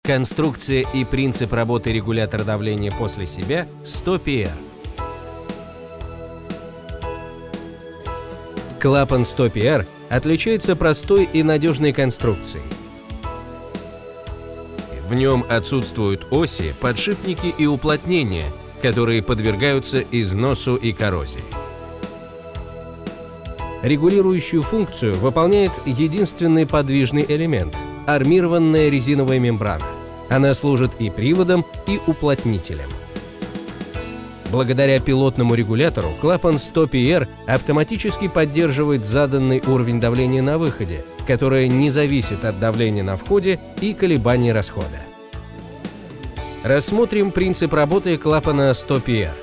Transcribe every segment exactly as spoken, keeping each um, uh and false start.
Конструкция и принцип работы регулятора давления после себя сто пи эр. Клапан сто пи эр отличается простой и надежной конструкцией. В нем отсутствуют оси, подшипники и уплотнения, которые подвергаются износу и коррозии. Регулирующую функцию выполняет единственный подвижный элемент – армированная резиновая мембрана. Она служит и приводом, и уплотнителем. Благодаря пилотному регулятору клапан сто пи эр автоматически поддерживает заданный уровень давления на выходе, которое не зависит от давления на входе и колебаний расхода. Рассмотрим принцип работы клапана сто пи эр.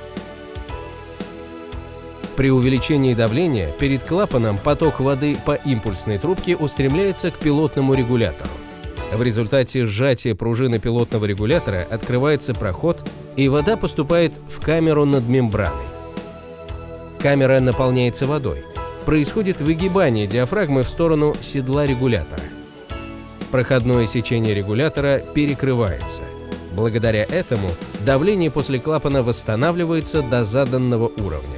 При увеличении давления перед клапаном поток воды по импульсной трубке устремляется к пилотному регулятору. В результате сжатия пружины пилотного регулятора открывается проход, и вода поступает в камеру над мембраной. Камера наполняется водой. Происходит выгибание диафрагмы в сторону седла регулятора. Проходное сечение регулятора перекрывается. Благодаря этому давление после клапана восстанавливается до заданного уровня.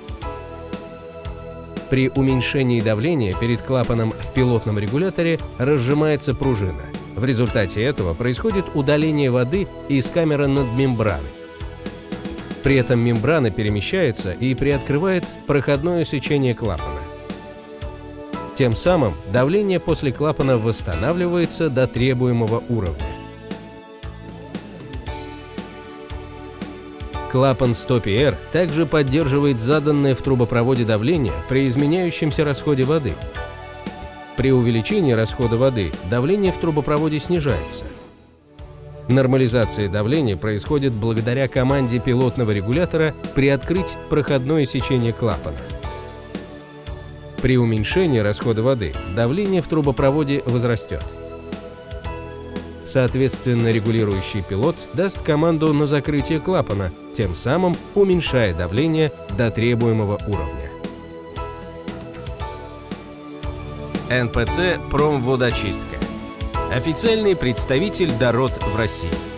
При уменьшении давления перед клапаном в пилотном регуляторе разжимается пружина. В результате этого происходит удаление воды из камеры над мембраной. При этом мембрана перемещается и приоткрывает проходное сечение клапана. Тем самым давление после клапана восстанавливается до требуемого уровня. Клапан сто пи эр также поддерживает заданное в трубопроводе давление при изменяющемся расходе воды. При увеличении расхода воды давление в трубопроводе снижается. Нормализация давления происходит благодаря команде пилотного регулятора приоткрыть проходное сечение клапана. При уменьшении расхода воды давление в трубопроводе возрастет. Соответственно, регулирующий пилот даст команду на закрытие клапана, тем самым уменьшая давление до требуемого уровня. эн пэ цэ «Промводочистка» – официальный представитель ДОРОД в России.